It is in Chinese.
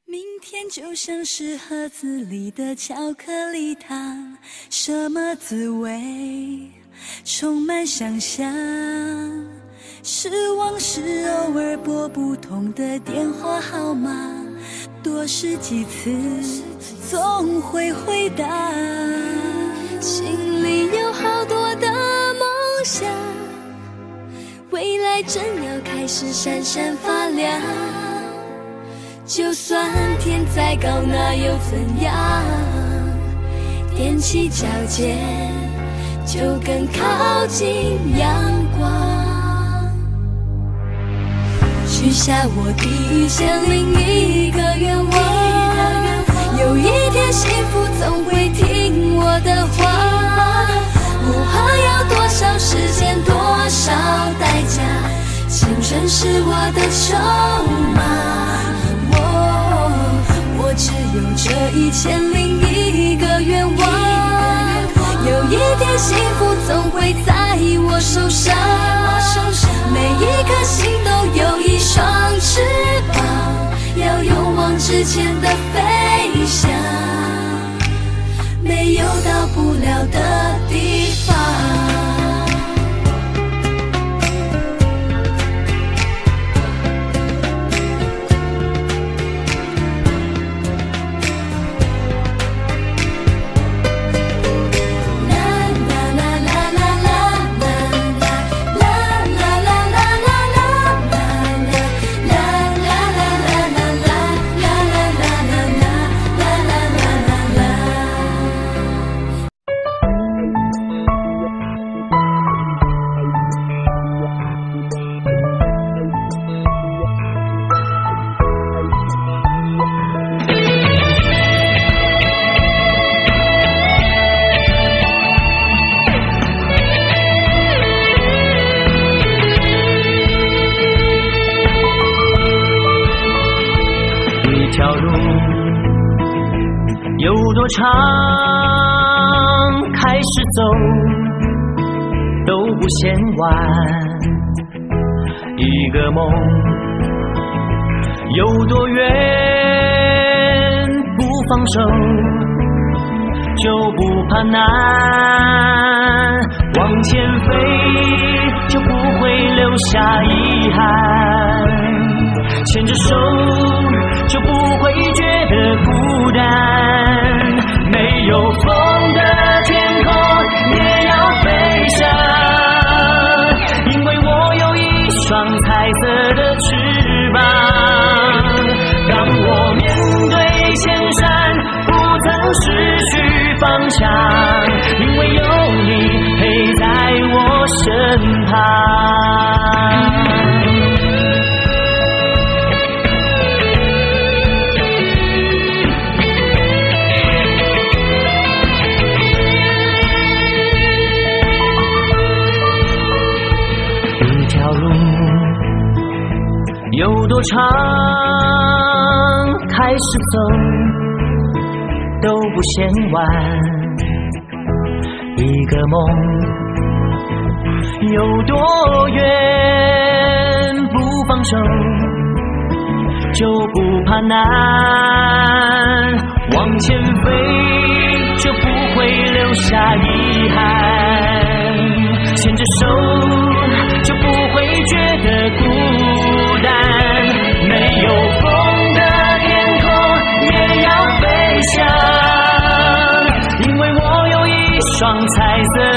明天就像是盒子里的巧克力糖，什么滋味充满想象，失望是偶尔拨不通的电话号码，多试几次总会回答，心里有好多的梦想，未来正要开始闪闪发亮，就算天再高那又怎样，踮起脚尖就更靠近阳光，许下我第1001个愿望，有一天幸福总会听我的话，不怕要多少时间多少代价，青春是我的筹码，我只有这1001个愿望，有一天幸福总会在我手上，每一颗心都有一双翅膀，要勇往直前的飞翔，没有到不了的地方。 长开始走都不嫌晚，一个梦有多远不放手就不怕难，往前飞就不会留下遗憾，牵着手就不会觉得孤单，没有风的天空也要飞翔，因为我有一双彩色的翅膀，当我面对千山不曾失去方向，因为有你陪在我身旁。有多长开始走都不嫌晚，一个梦有多远不放手就不怕难，往前飞就不会留下遗憾，牵着手就不会觉得孤单，没有风的天空也要飞翔，因为我有一双彩色